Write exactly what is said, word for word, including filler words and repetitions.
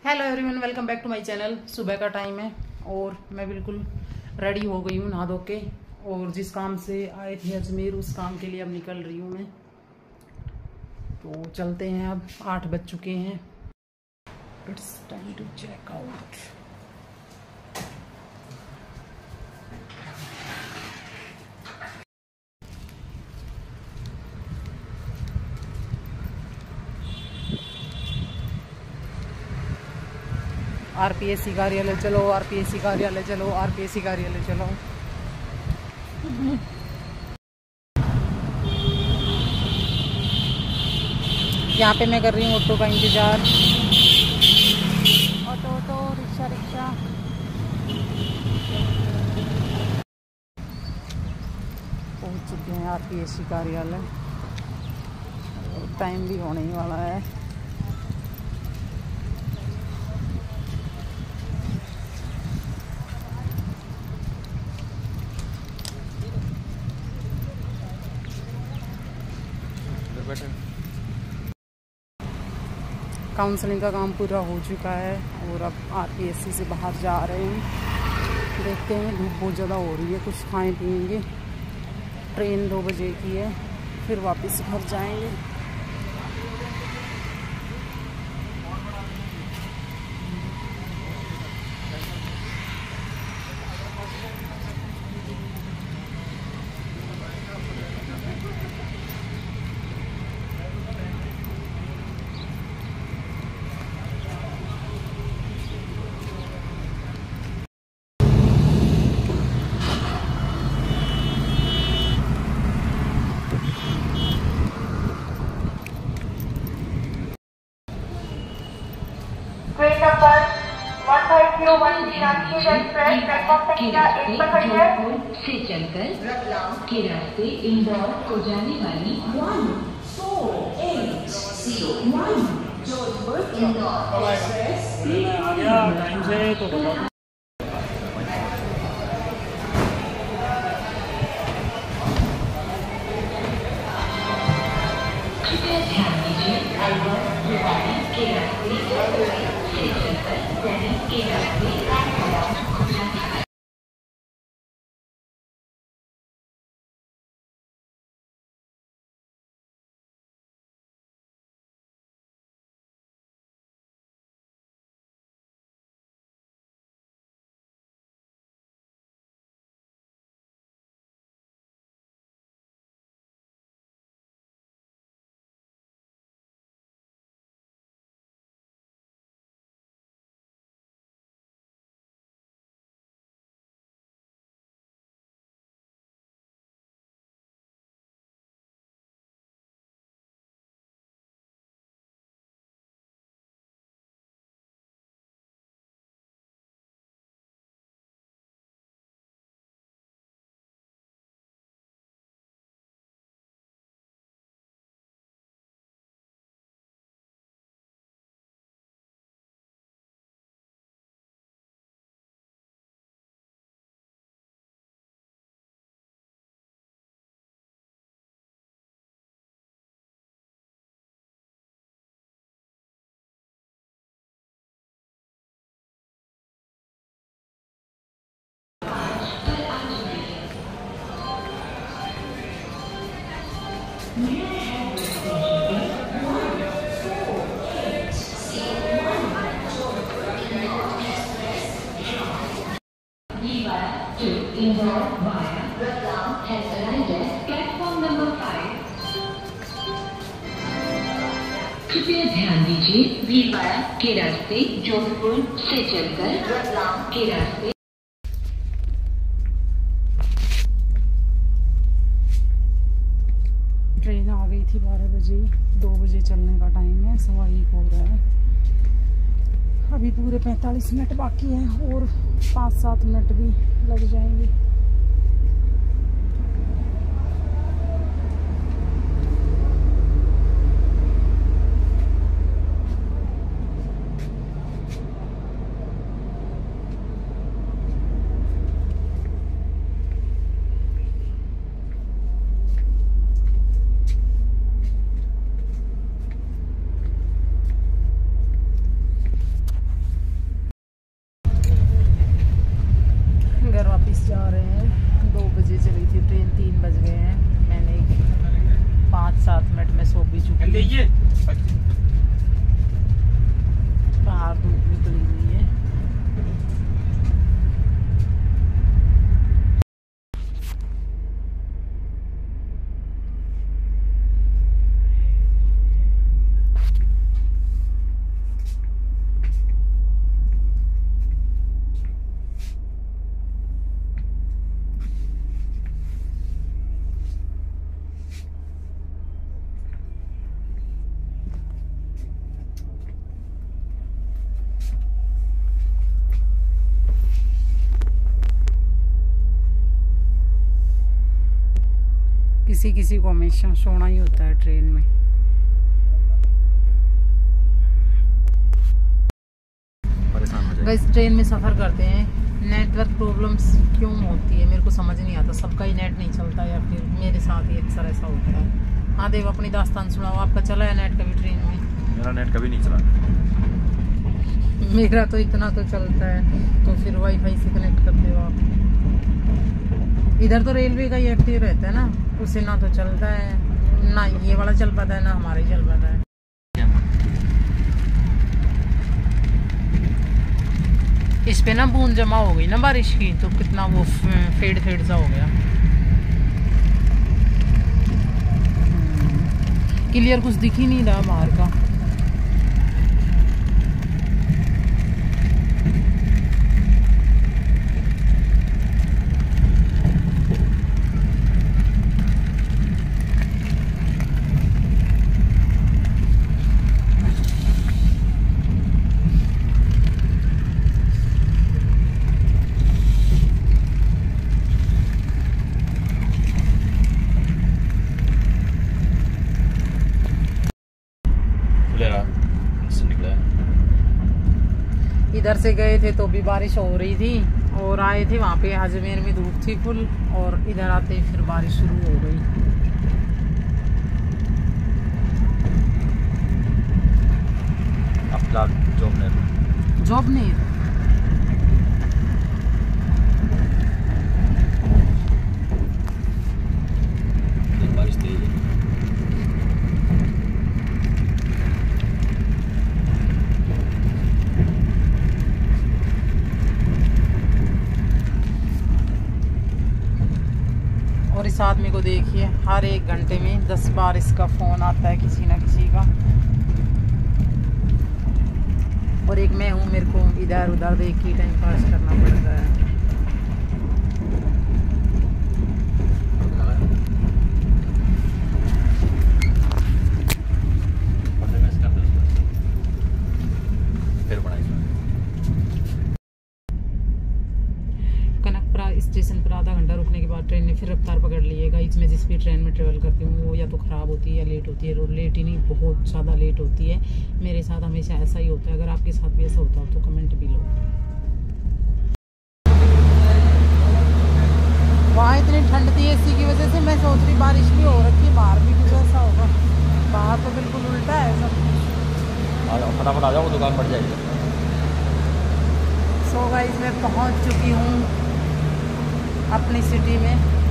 Hello everyone, welcome back to my channel. सुबह का time है और मैं बिल्कुल रेडी हो गई हूँ नहा धो के, और जिस काम से आए थे अजमेर उस काम के लिए अब निकल रही हूँ मैं। तो चलते हैं, अब आठ बज चुके हैं। It's time to check out. RPSC कार्यालय चलो, आरपीएससी कार्यालय चलो, आरपीएससी कार्यालय चलो। यहाँ पे मैं कर रही हूँ ऑटो का इंतजार। Auto auto, rickshaw rickshaw. पहुँच चुके हैं आरपीएससी कार्यालय। टाइम भी होने ही वाला है। काउंसलिंग का काम पूरा हो चुका है और अब आरपीएससी से बाहर जा रहे हैं। देखते हैं, धूप बहुत ज़्यादा हो रही है, कुछ खाएं पिएंगे। ट्रेन दो बजे की है, फिर वापस घर जाएंगे। Train number one five zero one three Ranchi express platform संख्या एक पर खड़ी है। जोधपुर से चलकर रतलाम के रास्ते इंदौर को जाने वाली one four eight zero one Jodhpur Indore express आ गया टाइम से तो बताओ। कृपया ध्यान दीजिए, अलवर रेवाड़ी के रास्ते से चलकर दिल्ली के रास्ते प्लेटफॉर्म को जाने वाली Indore via Ratlam has arrived at platform number five. कृपया ध्यान दीजिए, भीलवाड़ा के रास्ते जोधपुर से चलकर रतलाम के रास्ते ट्रेन आ गई थी बारह बजे, दो बजे चलने का टाइम है, सवा एक हो रहा है। अभी पूरे पैंतालीस मिनट बाकी है और पाँच सात मिनट भी लग जाएंगे। किसी किसी को हमेशा सोना ही होता है ट्रेन में। गाइस ट्रेन में सफ़र करते हैं, नेटवर्क प्रॉब्लम्स क्यों होती है मेरे को समझ नहीं आता। सबका ही नेट नहीं चलता या फिर मेरे साथ ही अक्सर ऐसा होता है। हाँ देव अपनी दास्तान सुनाओ, आपका चला है नेट कभी ट्रेन में? मेरा नेट कभी नहीं चला। मेरा तो इतना तो चलता है। तो फिर वाईफाई से कनेक्ट करते हो आप? इधर तो रेलवे का ही एक्टिव रहता है ना, उससे ना तो चलता है ना ये वाला चल पाता है ना हमारा ही चल पाता है। इस पे ना बूंद जमा हो गई ना बारिश की, तो कितना वो फेड फेड सा हो गया। क्लियर कुछ दिख ही नहीं रहा बाहर का। इधर से गए थे तो भी बारिश हो रही थी और आए थे वहाँ पे अजमेर में धूप थी फुल, और इधर आते फिर बारिश शुरू हो गई। जोबनेर जोबनेर बारिश तेज है। और इस आदमी को देखिए, हर एक घंटे में दस बार इसका फोन आता है किसी ना किसी का। और एक मैं हूँ, मेरे को इधर उधर देख के टाइम पास करना पड़ता है। कनकपुरा स्टेशन पर आधा घंटा रुकने के बाद ट्रेन ने फिर रफ्तार पकड़ ली है। गाइस मैं जिस भी ट्रेन में ट्रेवल करती हूँ वो या तो ख़राब होती है या लेट होती है। और लेट ही नहीं, बहुत ज़्यादा लेट होती है। मेरे साथ हमेशा ऐसा ही होता है। अगर आपके साथ भी ऐसा होता हो तो कमेंट भी लो। वहाँ इतनी ठंड थी एसी की वजह से, मैं सोच रही बारिश भी हो रखी है, बाहर भी कुछ ऐसा होगा। बाहर तो बिल्कुल उल्टा है सब। फटाफट आ जाओ, दुकान बढ़ जाएगी। सो गाइस मैं पहुँच चुकी हूँ अपनी सिटी में।